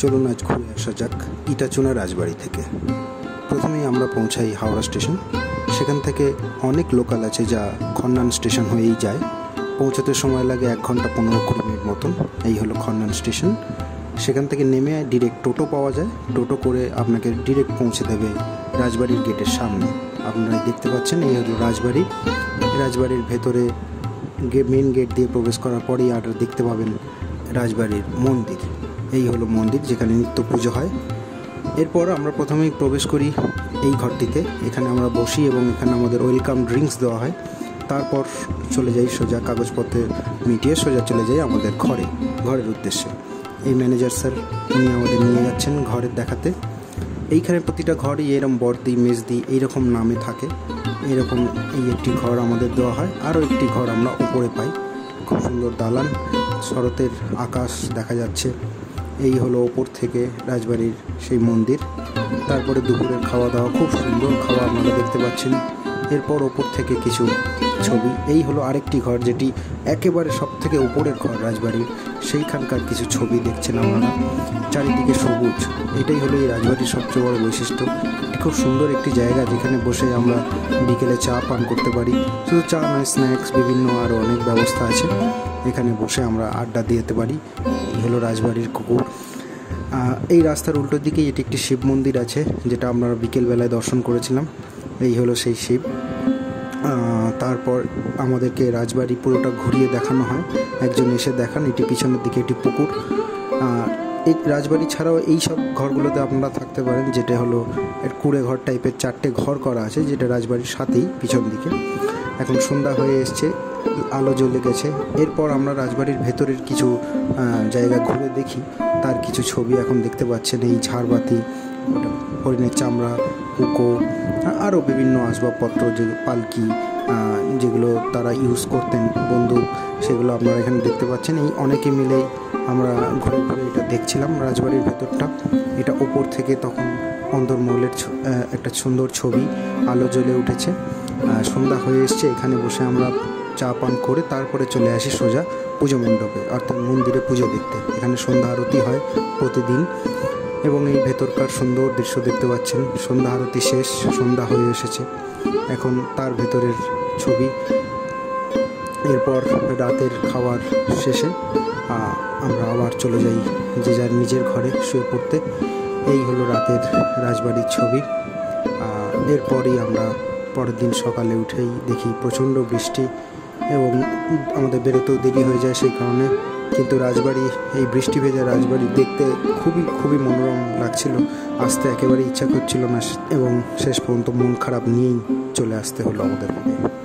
চলুন আজ ঘুরে আসা যাক ইটাচুনা রাজবাড়ি থেকে। প্রথমেই আমরা পৌঁছাই হাওড়া স্টেশন। সেখান থেকে অনেক লোকাল আছে যা খন্নান স্টেশন হয়েই যায়। পৌঁছাতে সময় লাগে 1 ঘন্টা 15-20 মিনিট মতন। এই হলো খন্নান স্টেশন। সেখান থেকে নেমে ডিরেক্ট টোটো পাওয়া যায়। টোটো করে আপনাকে ডিরেক্ট পৌঁছে দেবে রাজবাড়ির গেটের সামনে। আপনারা দেখতে পাচ্ছেন এই হলো রাজবাড়ি। রাজবাড়ির ভেতরে মেন গেট দিয়ে প্রবেশ করার পরেই আর দেখতে পাবেন রাজবাড়ির মন্দির। এই হলো মন্দির যেখানে নিত্য পুজো হয়। এরপর আমরা প্রথমেই প্রবেশ করি এই ঘরটিতে। এখানে আমরা বসি এবং এখানে আমাদের ওয়েলকাম ড্রিঙ্কস দেওয়া হয়। তারপর চলে যাই সোজা কাগজপত্র মিটিয়ে সোজা চলে যাই আমাদের ঘরের উদ্দেশ্যে। এই ম্যানেজার স্যার উনি আমাদের নিয়ে যাচ্ছেন ঘরের দেখাতে। এইখানে প্রতিটা ঘরই এরকম বড়দি মেজদি এইরকম নামে থাকে। এরকম এই একটি ঘর আমাদের দেওয়া হয়। আরও একটি ঘর আমরা উপরে পাই। খুব সুন্দর দালান, শরতের আকাশ দেখা যাচ্ছে। এই হলো ওপর থেকে রাজবাড়ির সেই মন্দির। তারপরে দুপুরের খাওয়া দাওয়া, খুব সুন্দর খাওয়া আপনারা দেখতে পাচ্ছেন। এরপর ওপর থেকে কিছু ছবি। এই হলো আরেকটি ঘর যেটি একেবারে সব থেকে উপরের ঘর রাজবাড়ির। সেইখানকার কিছু ছবি দেখছেন আপনারা। চারিদিকে সবুজ। এটাই হলো এই রাজবাড়ির সবচেয়ে বড় বৈশিষ্ট্য। খুব সুন্দর একটি জায়গা যেখানে বসে আমরা বিকেলে চা পান করতে পারি। শুধু চা নয়, স্ন্যাক্স বিভিন্ন আরও অনেক ব্যবস্থা আছে। এখানে বসে আমরা আড্ডা দিতে পারি। এই হলো রাজবাড়ির কুকুর। এই রাস্তার উল্টো দিকেই এটি একটি শিব মন্দির আছে, যেটা আমরা বিকেলবেলায় দর্শন করেছিলাম। এই হলো সেই শিব। তারপর আমাদেরকে রাজবাড়ি পুরোটা ঘুরিয়ে দেখানো হয়। একজন এসে দেখান এটি পিছনের দিকে একটি পুকুর। এই রাজবাড়ি ছাড়াও এই সব ঘরগুলোতে আপনারা থাকতে পারেন, যেটা হলো কুড়ে ঘর টাইপের 4টে ঘর করা আছে, যেটা রাজবাড়ির সাথেই পিছন দিকে। এখন সন্ধ্যা হয়ে এসছে, আলো জ্বলে গেছে। এরপর আমরা রাজবাড়ির ভেতরের কিছু জায়গা ঘুরে দেখি। তার কিছু ছবি এখন দেখতে পাচ্ছেন। এই ঝাড়বাতি, হরিণের চামড়া, হুকো, আরও বিভিন্ন আসবাবপত্র, যে পালকি যেগুলো তারা ইউজ করতেন, বন্দুক, সেগুলো আপনারা এখানে দেখতে পাচ্ছেন। এই অনেকে মিলেই আমরা ঘুরে ঘুরে এটা দেখছিলাম রাজবাড়ির ভেতরটা। এটা ওপর থেকে তখন অন্দরমহলের একটা সুন্দর ছবি, আলো জ্বলে উঠেছে। সন্ধ্যা হয়ে এসছে। এখানে বসে আমরা চা পান করে তারপরে চলে আসি সোজা পুজো মণ্ডপে, অর্থাৎ মন্দিরে পুজো দেখতে। এখানে সন্ধ্যা আরতি হয় প্রতিদিন এবং এই ভেতরকার সুন্দর দৃশ্য দেখতে পাচ্ছেন। সন্ধ্যা আরতি শেষ, সন্ধ্যা হয়ে এসেছে। এখন তার ভেতরের ছবি। এরপর রাতের খাবার শেষে আমরা আবার চলে যাই যে যার নিজের ঘরে শুয়ে পড়তে। এই হলো রাতের রাজবাড়ির ছবি। এরপরই আমরা পরের দিন সকালে উঠেই দেখি প্রচণ্ড বৃষ্টি এবং আমাদের বেরোতেও দেরি হয়ে যায় সেই কারণে। কিন্তু রাজবাড়ি, এই বৃষ্টি ভেজা রাজবাড়ি দেখতে খুবই মনোরম লাগছিল। আসতে একেবারে ইচ্ছা করছিল না এবং শেষ পর্যন্ত মন খারাপ নিয়েই চলে আসতে হলো আমাদেরকে।